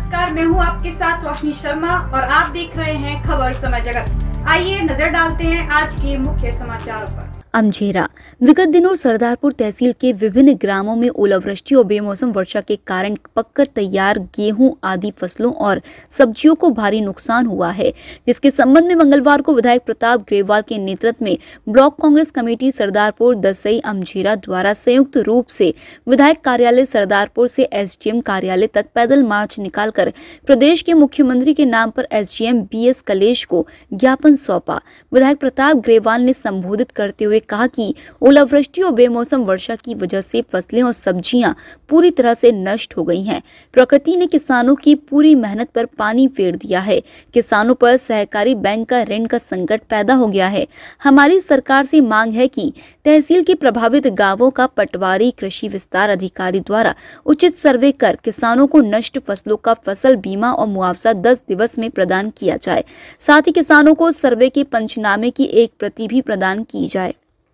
नमस्कार, मैं हूं आपके साथ रोशनी शर्मा और आप देख रहे हैं खबर समय जगत। आइए नजर डालते हैं आज के मुख्य समाचारों पर। अमझेरा। विगत दिनों सरदारपुर तहसील के विभिन्न ग्रामों में ओलावृष्टि और बेमौसम वर्षा के कारण पककर तैयार गेहूं आदि फसलों और सब्जियों को भारी नुकसान हुआ है, जिसके संबंध में मंगलवार को विधायक प्रताप ग्रेवाल के नेतृत्व में ब्लॉक कांग्रेस कमेटी सरदारपुर दसई अमझेरा द्वारा संयुक्त रूप से विधायक कार्यालय सरदारपुर से एसडीएम कार्यालय तक पैदल मार्च निकालकर प्रदेश के मुख्यमंत्री के नाम पर एसडीएम बीएस कलेश को ज्ञापन सौंपा। विधायक प्रताप ग्रेवाल ने संबोधित करते हुए कहा कि ओलावृष्टि और बेमौसम वर्षा की वजह से फसलें और सब्जियां पूरी तरह से नष्ट हो गई हैं। प्रकृति ने किसानों की पूरी मेहनत पर पानी फेर दिया है। किसानों पर सहकारी बैंक का ऋण का संकट पैदा हो गया है। हमारी सरकार से मांग है कि तहसील के प्रभावित गांवों का पटवारी कृषि विस्तार अधिकारी द्वारा उचित सर्वे कर किसानों को नष्ट फसलों का फसल बीमा और मुआवजा 10 दिवस में प्रदान किया जाए। साथ ही किसानों को सर्वे के पंचनामे की एक प्रति भी प्रदान की जाए।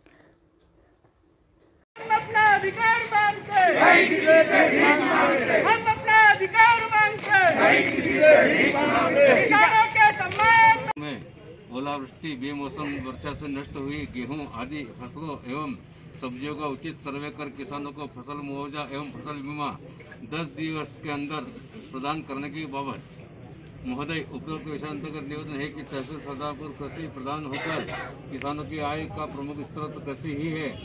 हम अपना अधिकार मांगते किसानों के सम्मान में ओलावृष्टि बेमौसम वर्षा से नष्ट हुई गेहूं आदि फसलों एवं सब्जियों का उचित सर्वे कर किसानों को फसल मुआवजा एवं फसल बीमा 10 दिवस के अंदर प्रदान करने की बाबत महोदय उपरोक्त विषयांतर्गत निवेदन है कि तहसील सरदारपुर कृषि प्रधान होकर किसानों की आय का प्रमुख स्रोत कृषि ही है।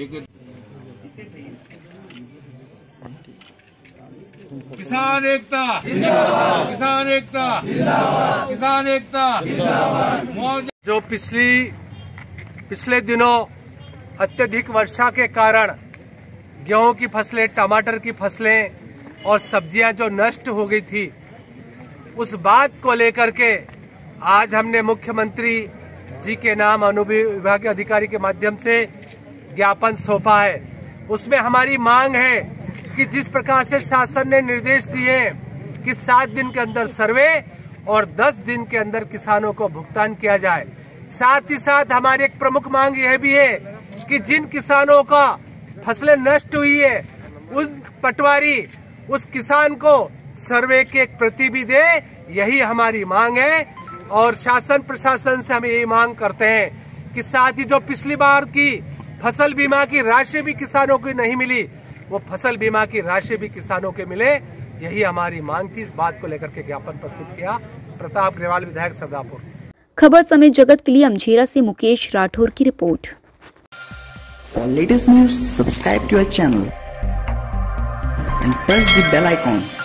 किसान एकता जिंदाबाद, किसान एकता जिंदाबाद, किसान एकता जिंदाबाद। जो पिछले दिनों अत्यधिक वर्षा के कारण गेहूं की फसलें, टमाटर की फसलें और सब्जियां जो नष्ट हो गई थी, उस बात को लेकर के आज हमने मुख्यमंत्री जी के नाम अनुविभाग अधिकारी के माध्यम से ज्ञापन सौंपा है। उसमें हमारी मांग है कि जिस प्रकार से शासन ने निर्देश दिए कि 7 दिन के अंदर सर्वे और 10 दिन के अंदर किसानों को भुगतान किया जाए। साथ ही साथ हमारी एक प्रमुख मांग यह भी है कि जिन किसानों का फसलें नष्ट हुई है, उन पटवारी उस किसान को सर्वे की एक प्रति भी दे। यही हमारी मांग है और शासन प्रशासन से हम यही मांग करते हैं कि साथ ही जो पिछली बार की फसल बीमा की राशि भी किसानों को नहीं मिली, वो फसल बीमा की राशि भी किसानों के मिले। यही हमारी मांग थी। इस बात को लेकर के ज्ञापन प्रस्तुत किया। प्रताप ग्रेवाल, विधायक सरदारपुर। खबर समय जगत के लिए अमझेरा से मुकेश राठौर की report. For latest news, subscribe to our channel and press the bell icon.